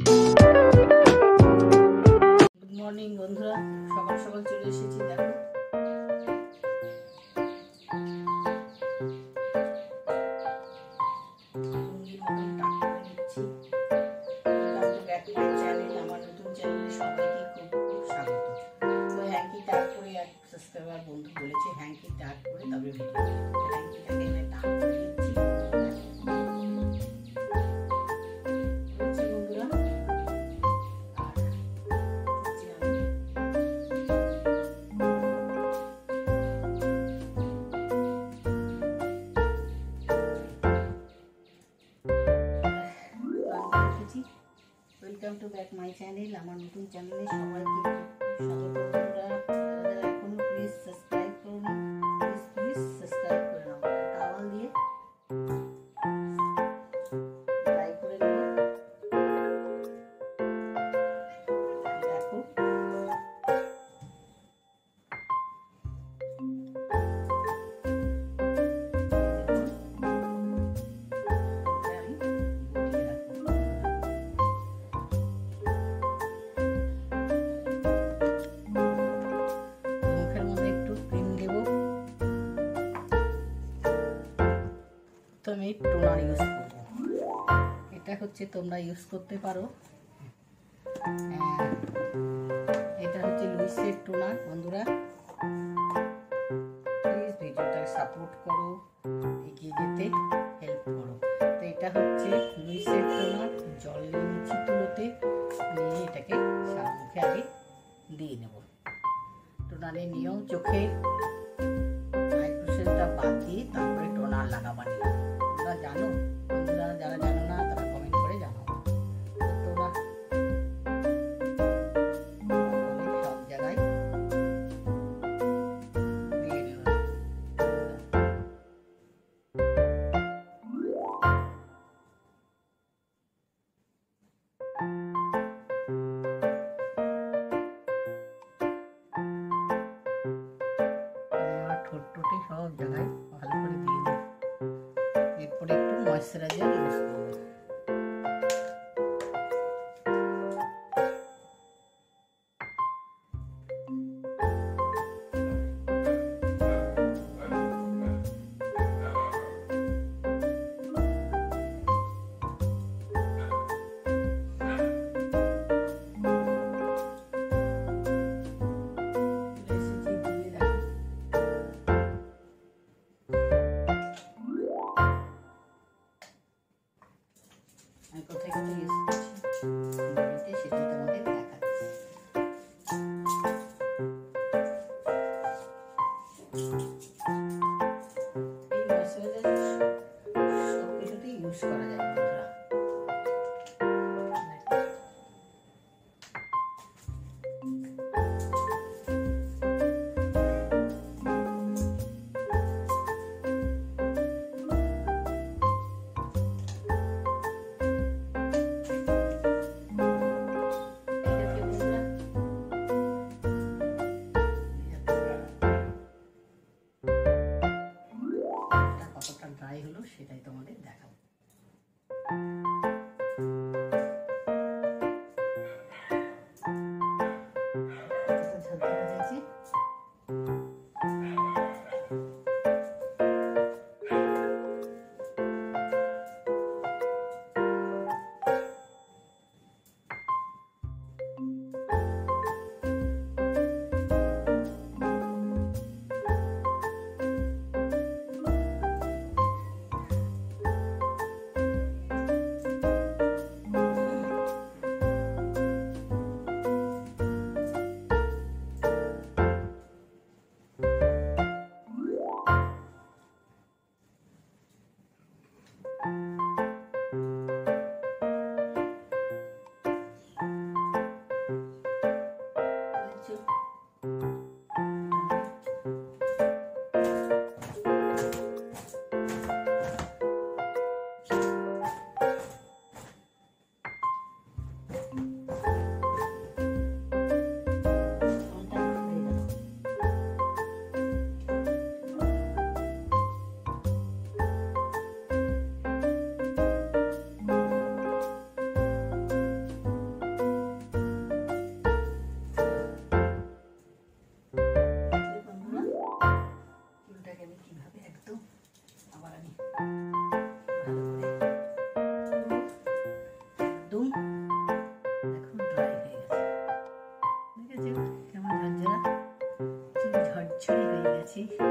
Good morning বন্ধুরা, সকাল সকাল চলে এসেছি। দেখো লুঙ্গির মতন টাক করে নিচ্ছি। আমার নতুন চ্যানেলে সবাইকে খুব খুব স্বাগত। তো হ্যাঙ্কি টাক করে এক সাবস্ক্রাইবার বন্ধু বলেছে হ্যাঙ্কি টাক করে তবে ভিডিও, হ্যাঙ্কিটাকে এনে টাক করে নিচ্ছি। Welcome to back my channel. আমার নতুন চ্যানেলে সবাইকে স্বাগত। বন্ধুরা যারা এখনো প্লিজ সাবস্ক্রাইব করুন, প্লিজ সাবস্ক্রাইব করে নাও। টাওয়াল দিয়ে ফ্রাই করে নেব। দেখো আমি টোনার ইউজ করব। এটা হচ্ছে তোমরা ইউজ করতে পারো, এটা হচ্ছে লুইসের টোনার। বন্ধুরা প্লিজ ভিডিওটাকে সাপোর্ট করো, এগিয়ে যেতে হেল্প করো। তো এটা হচ্ছে লুইসের টোনার। জল নিয়ে নিচ্ছি তুলোতে, নিয়ে এটাকে মুখে আগে দিয়ে নেব। টোনারে নিয়েও চোখে আইপ্রোসেলটা বাদ দিয়ে তারপরে টোনার লাগাবার নিয়ে। তোমরা জানো? বন্ধুরা যারা জানো না তারা কমেন্ট করে জানাও। তোমরা সব জায়গায় দিয়ে দেবো। ঠোঁটে সব জায়গায় ভালো করে দিয়ে দিই। এরপরে একটু ময়েশ্চারাইজার ইউজ করবো। নিয়েছি।